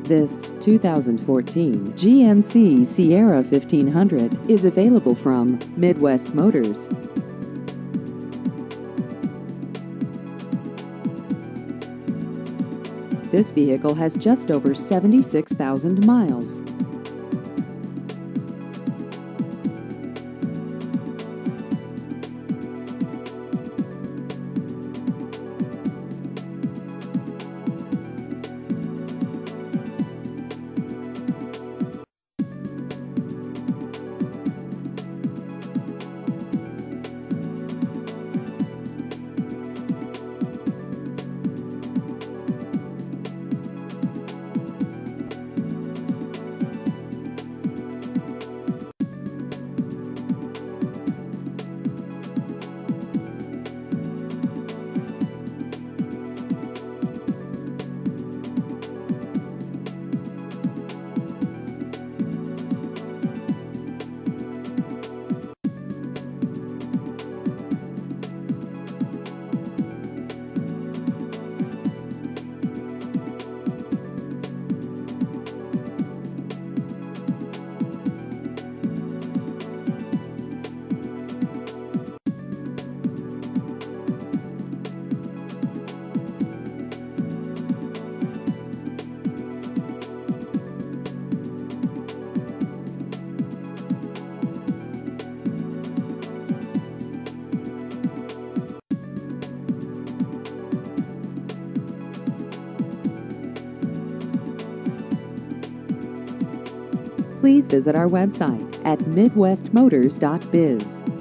This 2014 GMC Sierra 1500 is available from Midwest Motors. This vehicle has just over 76,000 miles. Please visit our website at midwestmotors.biz.